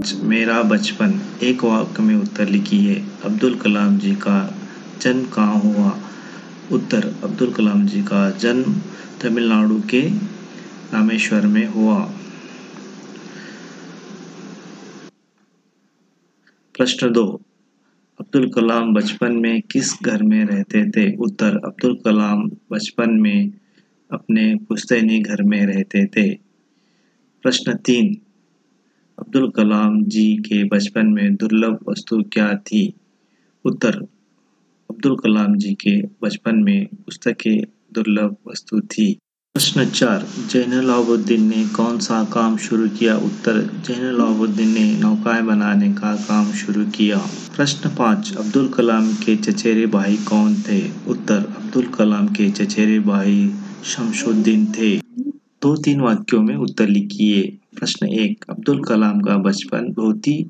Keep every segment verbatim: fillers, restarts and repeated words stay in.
पाँच मेरा बचपन, एक वाक्य में उत्तर लिखिए। अब्दुल कलाम जी का जन्म कहाँ हुआ? उत्तर, अब्दुल कलाम जी का जन्म तमिलनाडु के रामेश्वर में हुआ। प्रश्न दो, अब्दुल कलाम बचपन में किस घर में रहते थे? उत्तर, अब्दुल कलाम बचपन में अपने पुश्तैनी घर में रहते थे। प्रश्न तीन, अब्दुल कलाम जी के बचपन में दुर्लभ वस्तु क्या थी? उत्तर, अब्दुल कलाम जी के बचपन में पुस्तकें दुर्लभ वस्तु थी। प्रश्न चार, जैनुलाब्दीन ने कौन सा काम शुरू किया? उत्तर, जैनुलाब्दीन ने नौकाएं बनाने का काम शुरू किया। प्रश्न पाँच, अब्दुल कलाम के चचेरे भाई कौन थे? उत्तर, अब्दुल कलाम के चचेरे भाई शमशुद्दीन थे। दो तीन वाक्यों में उत्तर लिखिए। प्रश्न एक, अब्दुल कलाम का बचपन बहुत ही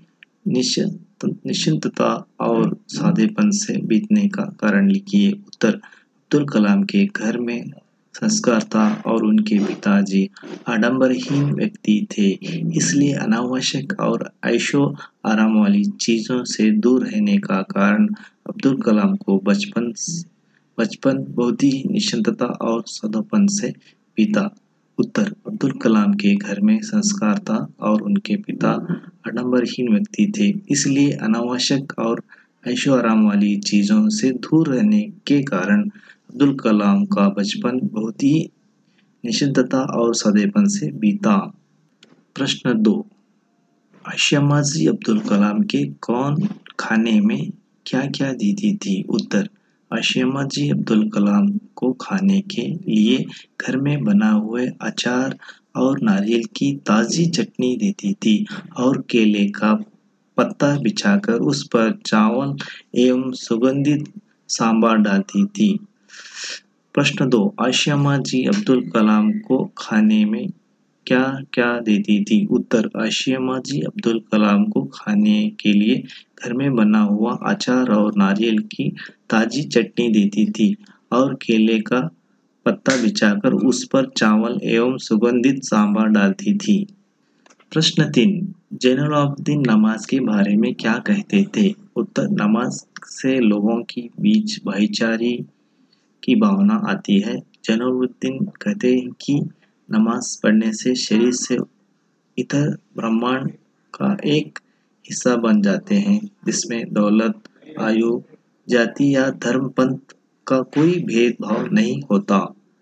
निश्चिंतता और सादेपन से बीतने का कारण लिखिए। उत्तर, अब्दुल कलाम के घर में संस्कार था और उनके पिताजी आडंबरहीन व्यक्ति थे, इसलिए अनावश्यक और ऐशो आराम वाली चीजों से दूर रहने का कारण अब्दुल कलाम को बचपन बचपन बहुत ही निश्चिंतता और सादेपन से बीता। उत्तर, अब्दुल कलाम के घर में संस्कार था और उनके पिता आडंबरहीन व्यक्ति थे, इसलिए अनावश्यक और ऐशो आराम वाली चीजों से दूर रहने के कारण अब्दुल कलाम का बचपन बहुत ही निश्चिंतता और सादेपन से बीता। प्रश्न दो, आसिया अम्मा जी अब्दुल कलाम के कौन खाने में क्या क्या देती थी? उत्तर, आसिया अम्मा जी अब्दुल कलाम को खाने के लिए घर में बना हुए अचार और नारियल की ताजी चटनी देती थी और केले का पत्ता बिछाकर उस पर चावल एवं सुगंधित सांभर डालती थी। प्रश्न दो, आसिया अम्मा जी अब्दुल कलाम को खाने में क्या क्या देती थी? उत्तर, आसिया अम्मा जी अब्दुल कलाम को खाने के लिए घर में बना हुआ अचार और नारियल की ताजी चटनी देती थी और केले का पत्ता बिछाकर उस पर चावल एवं सुगंधित सांभर डालती थी। प्रश्न तीन, जैनुलाब्दीन नमाज के बारे में क्या कहते थे? उत्तर, नमाज से लोगों के बीच भाईचारे की भावना आती है। जैनुलाब्दीन कहते हैं कि नमाज पढ़ने से शरीर से इतर ब्रह्मांड का एक हिस्सा बन जाते हैं, जिसमें दौलत, आयु, जाति या धर्म पंथ का कोई भेदभाव नहीं होता।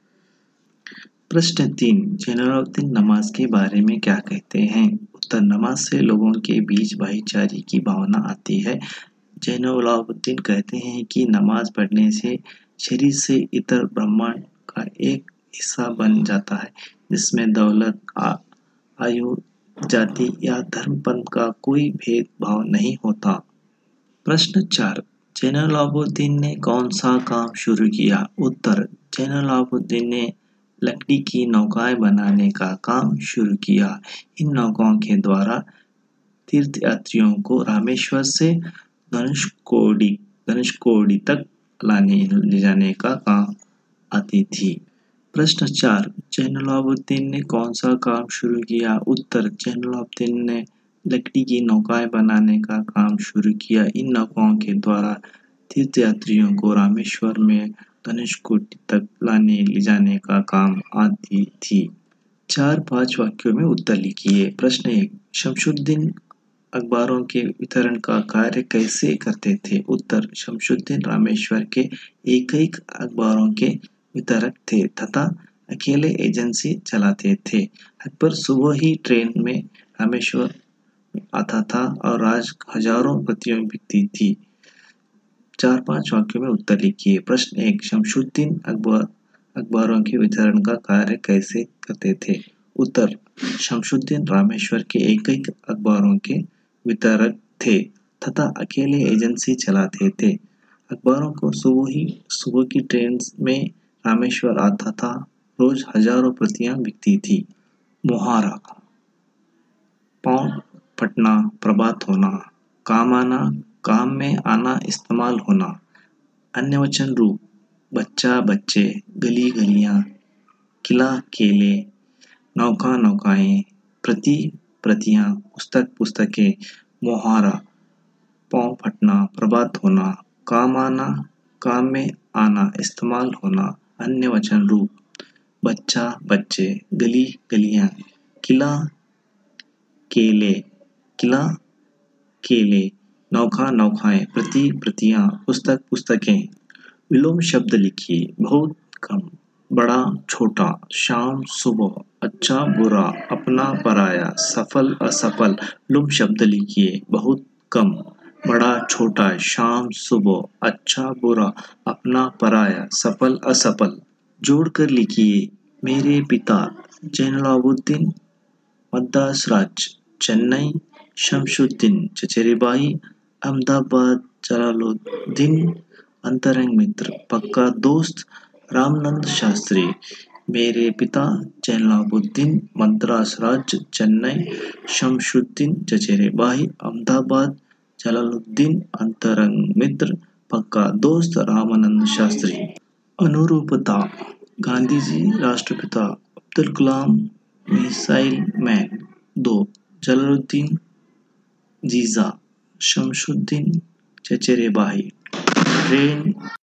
प्रश्न तीन, जैनुलाब्दीन नमाज के बारे में क्या कहते हैं? उत्तर, नमाज से लोगों के बीच भाईचारे की भावना आती है। जैनुलाब्दीन कहते हैं कि नमाज पढ़ने से शरीर से इतर ब्रह्मांड का एक हिस्सा बन जाता है, जिसमें दौलत, आयु, जाति या धर्म पंथ का कोई भेदभाव नहीं होता। प्रश्न चार, जैनुलाब्दीन ने कौन सा काम शुरू किया? उत्तर, जैनुलाब्दीन ने लकड़ी की नौकाएं बनाने का काम शुरू किया। इन नौकाओं के द्वारा तीर्थयात्रियों को रामेश्वर से धनुषकोडी धनुषकोडी तक लाने ले जाने का काम आती थी। प्रश्न चार, जैनुलाब्दीन ने कौन सा काम शुरू किया? उत्तर, जैनुलाब्दीन ने लकड़ी की नौकाएं बनाने का काम शुरू किया। इन नौकाओं के द्वारा तीर्थयात्रियों को रामेश्वर में धनुषकोडी तक लाने ले जाने का काम आती थी। चार पांच वाक्यों में उत्तर लिखिए। प्रश्न एक, शमशुद्दीन अखबारों के वितरण का कार्य कैसे करते थे? उत्तर, शमशुद्दीन रामेश्वर के एकैक अखबारों के वितरक थे तथा अकेले एजेंसी चलाते थे। अकबर सुबह ही ट्रेन में रामेश्वर आता था और आज हजारों प्रतियों बिकती थी। चार पांच वाक्यों में उत्तर लिखिए। प्रश्न एक, शमशुद्दीन अकबर अखबारों के वितरण का कार्य कैसे करते थे? उत्तर, शमशुद्दीन रामेश्वर के एकैक अखबारों के वितरक थे तथा अकेले एजेंसी चलाते थे। अखबारों को सुबह ही सुबह की ट्रेन में रामेश्वर आता था, रोज हजारों प्रतियां बिकती थी। मुहारा, पाँव फटना, प्रभात होना, काम आना, काम में आना, इस्तेमाल होना। अन्यवचन रूप, बच्चा, बच्चे, गली, गलियां, किला, केले, नौका, नौकाएं, प्रति, प्रतियां, पुस्तक पुस्तकें, मोहारा, पाँव फटना, प्रभात होना, काम आना, काम में आना, इस्तेमाल होना, अन्य वचन रूप, बच्चा, बच्चे, गली, गलियां, किला, केले, किला, केले, नौखा, नौखाएं, प्रति, प्रतियां, पुस्तक, पुस्तकें। विलोम शब्द लिखिए। बहुत, कम, बड़ा, छोटा, शाम, सुबह, अच्छा, बुरा, अपना, पराया, सफल, असफल। विलोम शब्द लिखिए। बहुत, कम, बड़ा, छोटा, शाम, सुबह, अच्छा, बुरा, अपना, पराया, सफल, असफल। जोड़कर लिखिए। मेरे पिता जैनुलाब्दीन मद्रास राज्य, चेन्नई, शमशुद्दीन चचेरेबाई, अहमदाबाद, जलालुद्दीन अंतरंग मित्र, पक्का दोस्त, रामानंद शास्त्री। मेरे पिता जैनुलाब्दीन मद्रास राज्य, चेन्नई, शमशुद्दीन चचेरेबाई, अहमदाबाद, जलालुद्दीन अंतरंग मित्र, पक्का दोस्त, रामानंद शास्त्री। अनुरूपता। गांधी जी राष्ट्रपिता, अब्दुल कलाम मिसाइल मैन। दो, जलालुद्दीन जीजा, शमशुद्दीन चचेरेबाई। ट्रेन